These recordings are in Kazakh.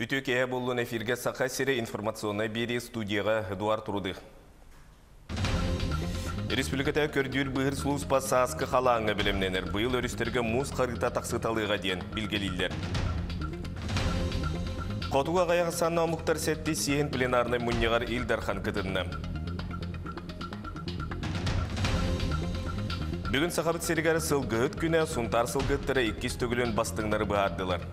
Бүтөк әе болуын эфирге сақа сері информационный бері студияға Эдуард Рудых. Республиката көрдүр бұғыр сұлуспа сасқы қалаңы білімненер. Бұйыл өрістерге мұз қарыта тақсыталыға ден білгелейлер. Қотуға ғаяғы санна мұқтар сәтті сейін пленарны мұнығар Илдархан кітінні. Бүгін сақабыт серігері сылғыт күні сұнтар сылғыттары 2 төгілін бастыңлары бұғардылар.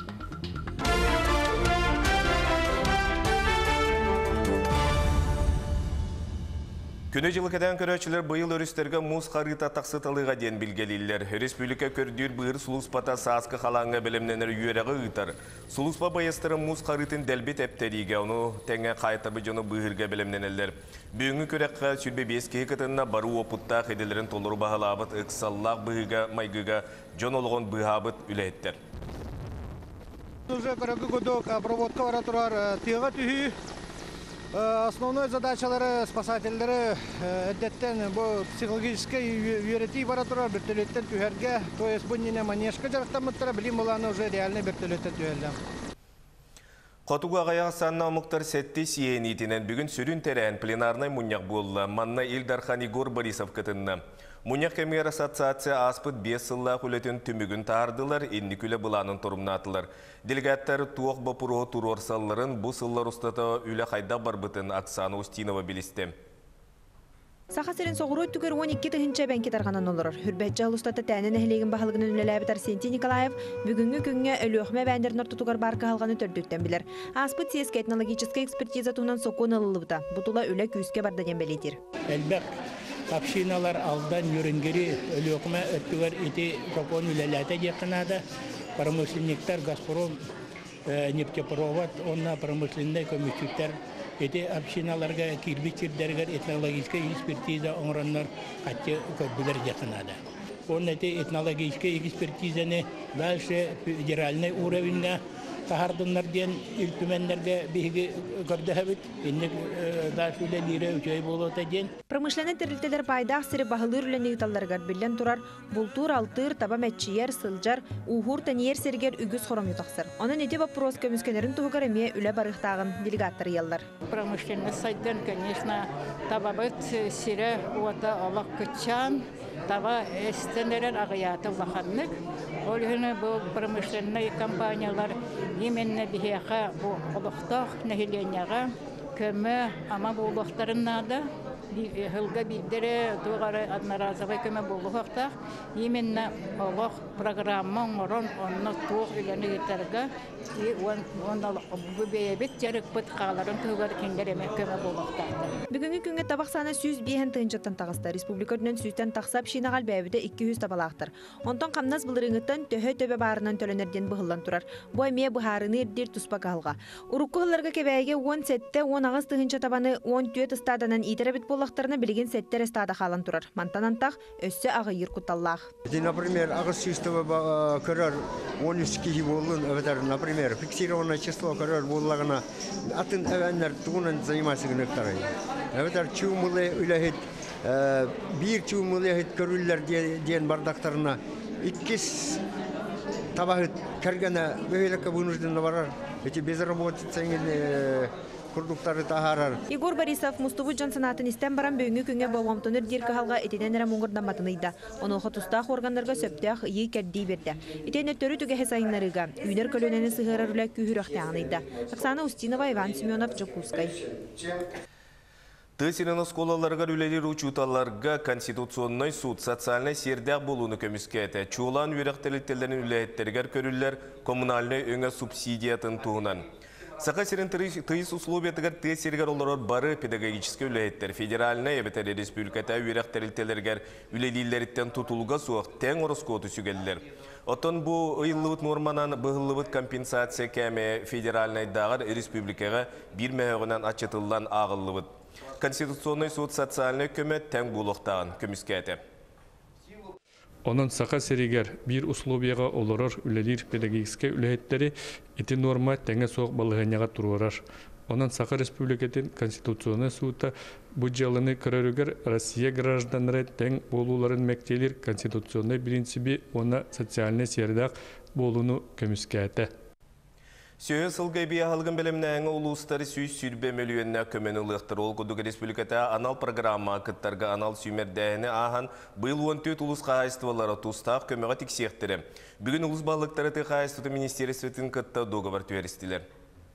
Күні жылы кәден көрәчілер бұйыл өрістерге мұз қарыта тақсыталыға ден білгелейлер. Республика көрдір бұғыр сұлыспата сасқы қалаңға білімненер үйеріғы ұйтар. Сұлыспа байыстыры мұз қарытын дәлбет әптеріге, оны тәңе қайтабы жоны бұғырға білімненелер. Бүгінгі көрәққа сүрбе 5 кекетінна бару опытта қеделерін толыру бағалабыт ұқсаллақ бұғыға майғыға жон олғын бұғабыт үләйттер. Уже көрәгі көдік проводка бара тұрар тыға түйі. Основной задачалары спасательдері әдеттен бұл психологический үйрети бара тұрар вертолеттен түйерге, то есть бұл нене манежка жарықтамыттыра, білім боланы уже реальный вертолеттен түйерді. Қотуға ғаяғы санна мұқтар сәтті сиен етінен бүгін сүрін тәрән пленарнай мұнияқ болы. Манна Илдархан Игор Борисов кітінні. Мұнияқ кәмер ассоциация аспыт 5 сылла құлетін түмігін тардылар, енні күлі бұланын тұрымнатылар. Делегаттар туақ бапуро турорсалларын бұл сыллар ұстата үлі қайда барбытын Оксана Устинова білісті. Сақасырын соғыру түгір 12 тұхынша бәнке тарғанан олырыр. Хүрбәтчі ұлыстата тәнін әхілеген бағылығының үлеләбі Арсентий Николаев бүгінгі күнге өлі өқме бәндерін ортутуғар барқы қалғаны төрдіктен білер. Аспыт сеске этнологический экспертиза туынан соқуын ылылыбыда. Бұтыла үлі күйіске бардаден бәлетер. Әлбәк тапшиналар алдан юренгері өлі өқме өттігер еті соқуын үлеләті деқінады. Промышленниктер, Газпром, нефтепровод, онна промышленный көмекшіктер эти общиналарга кирбичердергер этнологическая экспертиза оңраннар қатты көрбілер жатынады. Он эти этнологическая экспертизаны дальше федеральный уровеньге тахардыннар ден үлтүменнерге биги көрдөһөбүт. Инде дальше лире үчөй болота ден. Промышленный терилтелер пайдах сири бахылыр үлени талларгар билен турар. Бултур алтыр таба мәччиер сылжар ухур таньер сергер үгүс хором ютаксыр. Онун эти вопрос көмүскенерин тугар эме үле барыктагын делегаттар яллар. Промышленный сайттан, конечно, табабыт сире уата алак кычан, таба эстенерен агыяты лаханнык. Олгыны бу промышленный компаниялар именно бихеха бу олохтох нахиленияга көмө ама бу олохтарыннада хылга биддере тугары одноразовый көмө болухтах именно олох программа орон онно туг иленигтерге и он бу бебет жарык бит каларын тугар киндереме көмө болухтах. Бүгүнкү күнгө табак саны 105 тыынчаттан тагыста республикадын сүйтен таксап шинагал бәбиде 200 табалактыр. Онтон камназ былырыңыттан төһө төбө баарынан төлөнерден быһыллан турар. Бу эме быһарыны ирдир туспагалга. Уруккуларга кебәйге 10 сетте 10 агыс тыынча табаны 10 төт стаданан итеребит боллактарына билген сеттер стада халан турар. Мантанантак өссө агыйыр куталлах. Например, агыс чистого көрөр 13 киши болун, например, фиксированное число көрөр боллагына атын эвеннер тугунан заниматься гыныктары. Эветер чумулы үләһит, бир чумулы көрүлләр дигән бардактарына 2 табахыт кергәнә бөһелеккә вынуждены барар. Эти безработица курдуктары тахарар. Игор Борисов Мустубу Джонсонатын истен баран бүгүнкү күнгө болгомтонер дирке халга этенен рамуңгурдан батыныйда. Оны хотустах органнарга сөптөх ий керди берди. Этенер төрү түгө хесайнарыга үйнөр көлөнени сыгырар үлө күһүрөктаңыйда. Оксана Устинова, Иван Семенов, Жокускай. Тысинын сколаларга үлелер учуталарга Конституционный суд социальный сердяк болуны көміскеті. Чулан үйректеліктерін үләйттергер көрілер коммунальный өңі субсидиятын туғынан. Сақа серін тыйыс условиятығар тыйыс сергер олар бары педагогический үләйттер. Федеральный әбетері республиката үйректеліктергер үлелилеріттен тутулға суық тәң орыскоты сүгелілер. Отон bu ыллыбыт норманан быһыллыбыт компенсация кәме федеральный дағыр республикаға бір мәғынан ачытылдан ағыллыбыт. Конституционный суд социальный көмет тәң булықтағын көміскәті. Onun saqa serigер bir условияға олорор үлелер педагогический үләйттері эти норма тәңе соқ балығаняға тұруарар. Onun saqa республикатын Конституционный судта bu жалыны көрөрүгер Россия гражданлары тәң болуларын мәктелер конституционный принципи она социальный сердақ болуну көміскәті. Сөйі сылғай бияғылығын білімнәңі ұлыстары сүйіз сүрбе мөлуеніне көмен ұлықтыр. Ол күдігі республиката анал программа кыттарға анал сүймердәйіні аған бұйыл 14 ұлыс қағайыстывалары тұстақ көмеға тіксектірі. Бүгін ұлыс балықтары тұқайыстыды министерстветін кытта доғабар түйерістілер.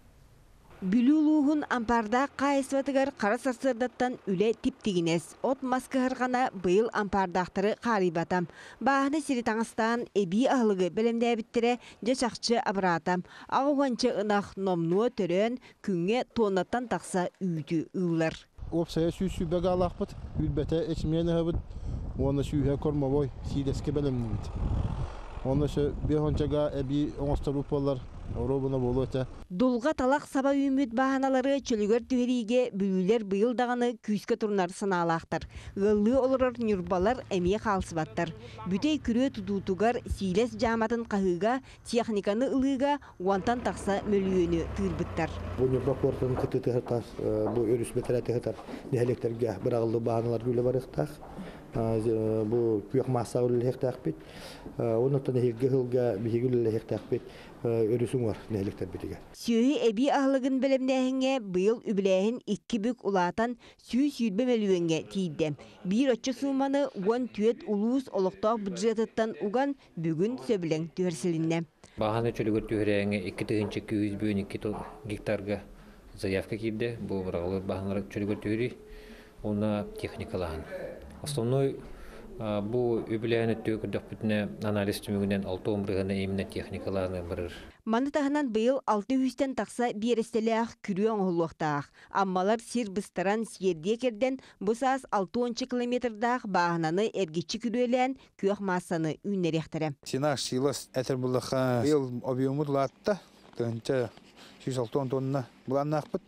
Бүлүүлүүхун ампарда қайысватыгар қара сарсырдаттан үле типтигинес. От маскыхырғана быйыл ампардақтары қарибатам. Бағыны сири таңыстан эби ағылығы білімдәбіттірі жашақчы абыратам. Ағуғанчы ынақ номнуы түрен күнге тонаттан тақса үйді ұлар. Опсая сүйбәгі алақпыт, үлбәті әчмені ғыбыт, оны сүйе кормавой, сиреске білімні біт. Оны бейхончаға әбі оңыстарып олар. Дулға талақ саба үміт бағаналары чөлігер түйериге бүлілер бұйылдағаны күйіске тұрнар сыналақтыр. Ғылы олырыр нүрбалар әмей қалсыбаттыр. Бүтей күрі тұтутуғар сейлес жаматын қағыға, техниканы ылыға уантан тақса мөліөні тұйылбыттар. Бұл нүрба қортын күтті тұғыртас, бұл өріс бетірі тұғыртар. Нәхелектерге бір ағылы бағаналар күлі бар ұқтақ. Бұл күйек маса үлі хектақ бет. Онықтан әйелге ғылға бейгі үлі хектақ бет. Өрісің бар нәхелектер бетіге. Сүйі әбі ағылығын білімдәхінге бұйыл үбіләхін 2 бүк ұлатан сүй сүйілбе мәлуенге тейді. Bir өтчі суманы 10 түйет ұлуыз олықтақ бюджетіттан ұған бүгін сөбілің түрсілінне. Бағаны чөлігір түйірәңе 2,200 гектарға заявка кейді. Бұл бірағылы бағанлар чөлігір түйірі, оны техникалаған. Основной bu übüləyəni töyükürdük bütünə analiz tümügündən 6 omrığına emine texnikalarını bırır. Manıtağынан bıyıl 600'ten taqsa berestелях күрüön оғылуқтақ. Аммалар сир быстаран сиердие керден bu саас 6-10 километрдақ бағынаны әргетчі күрüөлән күйақ массаны үйнеректірі. Синақ силас әтір бұлыққа бıyыл объемы латта, төнті 160 тонна бұланнақ бұд.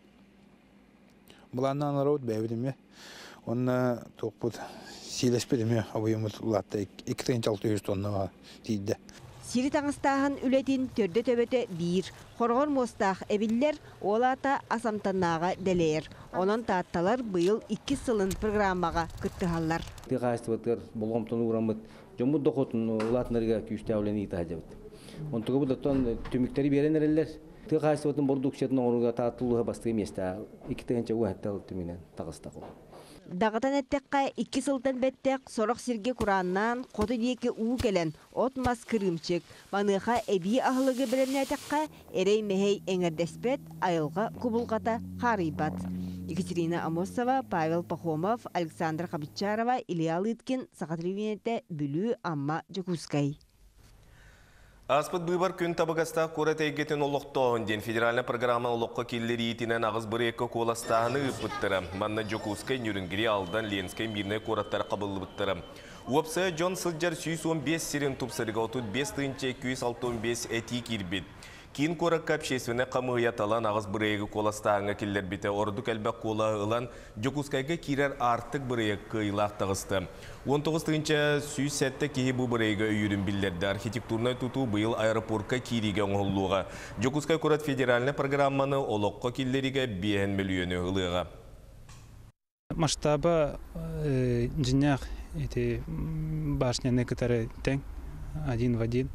Бұланнан арауд бәйбідіме. Оны тоқпұд. Силес береме объемы латта 2600 тоннаға дейді. Сири таңыстағын үлетін төрді төбеті бір. Қорғыр мостақ әбілдер олата асамтаннаға дәлейір. Онын таатталар бұйыл 2 сылын программаға күттіғалар. Тиғайыстыватыр болғамтын ұғырамыд. Жомбы доқотын ұлатынырға күйісті әулені итағажабыд. Онтығы бұдаттан түміктері берен әрелер. Тиғайыстыватын бордукшетін оңырға тааттылуға басты еместі. 2 тәңінші ұғатталы түмінен тағыстақ ол. Дағытан әттәққа 2 сылтан бәттәқ сорақ сирге құраннан қоты дейке ұу келен отмас кірімчік. Маныға әбі ағылығы білімне әттәққа әрей мәхей әңірдәспет айылға күбілғата қарибат. Екатерина Амосова, Павел Пахомов, Александр Хабитчарова, Илья Лыткин, Сақатривенетті Бүлі Амма Джакускай. Аспыт бұйбар күн табығаста көрі тәйгетін олықтауын ден федеральный программа олыққа келлері етінен ағыз бір екі қоластағыны ұппыттыры. Манна Джокускай нүрінгері алдан Ленскай миріне қораттар қабылы бұттыры. Уапсы Джон Сылджар 115 сирен тұпсырыға 35-265 әти кербет. Кейін қораққа общественне қамығыя талан ағыз бір екі қоластағыңа келдер біті ордық әлбәк қола ұлан Джокускайға керер артық бір екі ұйлақ тағысты. 19-інші сүй сәтті кейі бұл бір екі үйірін білдерді. Архитектурнай тұту бұйыл аэропортқа кереге оңылуға. Джокускай көрат федеральный программаны олыққа келдеріге 5 миллионы ұлыға. Масштаба жинақ башняны кітары тәң, один в один.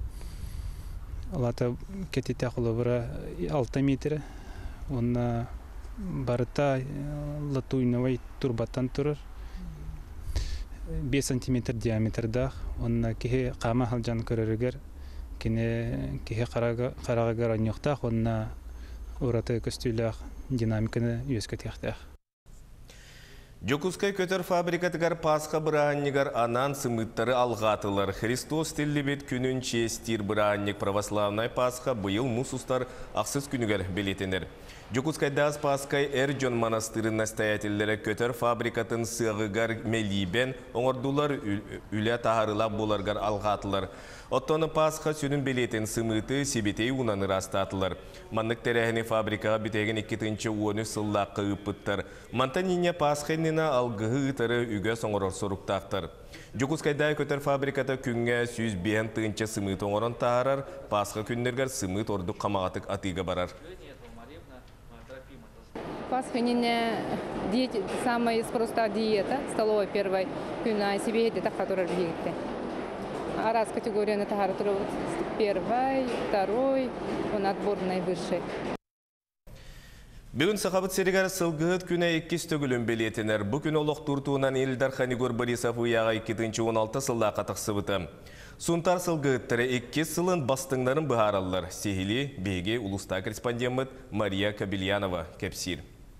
Лата кетите құлыбыра 6 метр. Онна барыта латуйновай турбаттан тұрыр. 5 сантиметр диаметрдақ. Онна кеге қама халжан көрірігер. Кеге қарағығар аньоқтақ. Онна ораты көстүйлақ динамиканы өскі тектақ. Джокускай көтер фабрикатығар пасқа бұраннығар анан сымыттары алғатылар. Христос телебет күнін честир бұраннық православнай пасқа бұйыл мұсустар ақсыз күнігер белетенер. Джокускайдас паскай Эрджон монастырын настоятелері көтер фабрикатын сығығар мелибен оңырдулар үлі тағарылап боларғар алғатылар. Оттоны пасқа сөнін белетін сымыты себетей унаны растатылар. Маннық тәрәхіне фабрикаға бітеген 2-ті оны сыллаққы ұппыттар. Мантанине пасқеннена алғығы ұтары үгі соңырыр сұрықтақтар. Джокускайдай көтер фабриката күнге 105-ті сымыт оңырын тағарар, пасқа күндергер сымыт ордық қамағатық атыға барар. Пасха не самая простая диета, столовая первой, күн себе это которая диета. Арас категорияны тахартыру первый, второй, он отборный высший. Бүгін сақабыт серігер сылғыт күні 2 төгілін белетінер. Бұл күн олық тұртуынан Елдар Ханигор Борисов ұяға 2016 сылда қатықсы бұты. Сунтар сылғыттары 2 сылын бастыңларын бұхаралылар. Сехили бейге ұлыста корреспондент Мария Кабельянова кепсир.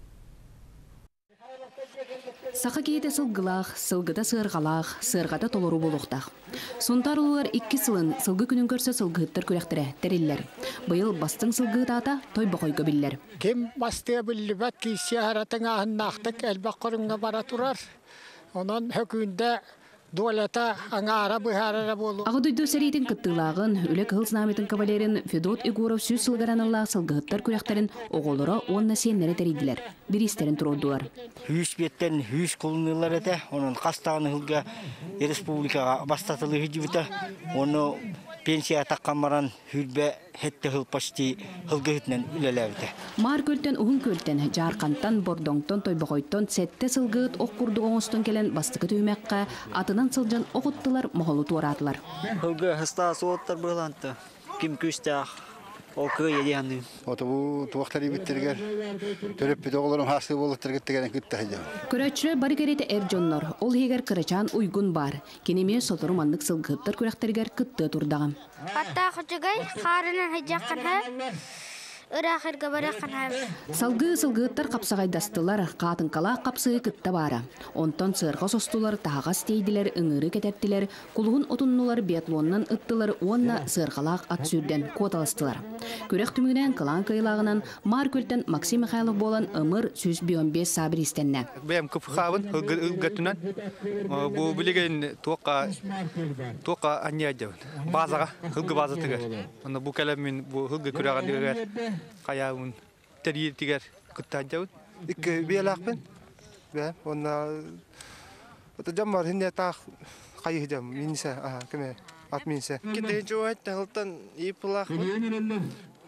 Сақа кейті сылғылақ, сылғыда сырғалақ, сырғада толыру болуқтақ. Сунтар ұлылар 2 сылын сылғы күнін көрсе сылғыттар көректірі тәрелілер. Бұйыл бастың сылғыт ата той бұқой көбілілер. Кем бастығы білі бәт кейсе аратың ағыннақтық әлбақ құрыңға бара тұрар. Онын хөкінде дуалета аңара бұхарара болу. Ағыдойду сәрейтін күттілағын, үлек ғылсынаметін кавалерин Федот Егоров сөз сылғаранылла сылғыттар көректерін оғылыра онна сенлері тәрейділер. Биристерін тұрудуар. Хүйіс беттен хүйіс қолынылар әді, оның қастағыны ғылға республикаға бастатылы ғыдыбыта, оны пенсия таққамаран хүрбе хетті ғыл пашти ғылғы ғытнен үлеләвді. Мар көлтен, ұғын көлтен, жарқантан, бордоңтон, тойбағойттон, сәтті сылғыт оққұрды оңыстон келен бастықы түймәққа атынан сылжан оғыттылар, мұғылы туаратылар. Ғылғы ғыста соғыттар бұғыланты, кім күстәқ, олқы едеғанды. Оты бұл туақтары біттергер, төріп біті оғыларым хасы болып тіргеттігерін күтті ғыдым. Көрәтші бары кәреті әрджоннор, ол хегер қырычан уйгун бар. Кенеме сотыру мандық сылғыттар көрәқтергер күтті тұрдағым. Атта құчығай қарынан хайжаққан ырақырға бараққан Салғы сылғыттар қапсағайдастылар, қатын қала қапсығы күтті бары. Онтан сырға состулар, тағас дейділер, үңірі кететтілер, құлығын отыннулар биатлоннан ұттылар, онна сырғалақ ат сүрден коталыстылар. Көрек түмігінен қылан қайлағынан мар көлтен Максим Михайлов болан ымыр 115 сабыр істенне. Бәйім күп қауын ұлғатынан, бұл білеген тоққа әне әдеуін, базаға, ұлғы база тігер. Бұл кәлеммен ұлғы көреген дегер, қаяуын, тәрейір тегер күтті әдеуін. Икі бейлақпен, онна жаммар хинне тақ қайық жам, минсе, кеме, ат минсе. Кетеген жау әйтті ғылттан епілақпын.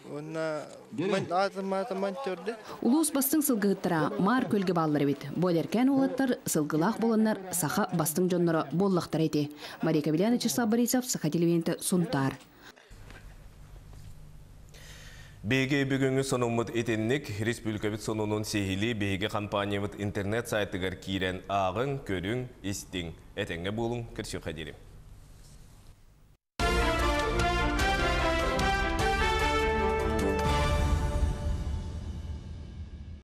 Улус бастың сылғыттыра мар көлгі баллары бет. Бойлеркен олаттар сылғылақ болынлар саха бастың жонлары боллақтар еті. Мария Кабельянова, Вячеслав Борисов, Саха телевидениеті Сунтар. Беге бүгінгі сонумыт етеннік республика бит сонунун сехили беге компаниямыт интернет сайтыгар кирен ағын, көрің, істің. Әтенге болың, кірші қадерім.